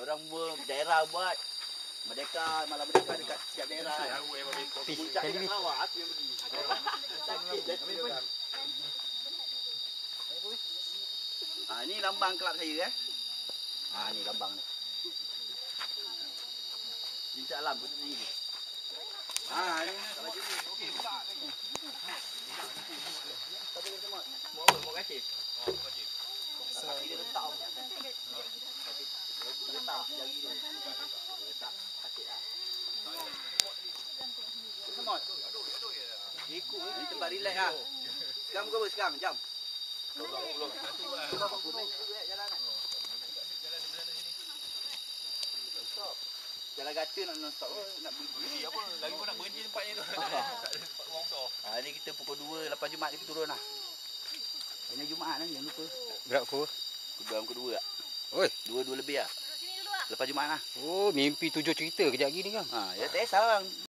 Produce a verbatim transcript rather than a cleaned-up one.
Orang daerah buat. Merdeka, malam merdeka dekat setiap daerah. Puncak dekat Sarawak, aku yang pergi. Ah, ini lambang kelab saya eh. Ah, ni lambang ni. Puncak alam pun ni. Ah, ni kalau jadi okey buka lagi. Tapi kan semua. Mau mau kasih. Oh, kasih. Kasih dia letak. Dia letak jadi dia. Letak kasih ah. Semut. Aduh, aduh ya. Ikut ni tempat relax ah. Sekarang muka apa sekarang? Jam. Tolong tolong satu ah. Bapak pun naik juga jalan ah. Jalan di sana sini. Stop. Jalan gaca nak non stop nak berhenti apa? Lagi pun nak berhenti tempatnya tu. Tak ada tempat ruang besar. Ah ni kita pukul dua lepas Jumaat kita turun lah. Ini Jumaat lah jangan lupa. Gerak pukul? Jam kedua tak? Oi, dua dua lebih ah. Lepas Jumaat lah. Oh, mimpi tujuh cerita kejap lagi ni kan. Ha, ya tak kisah bang.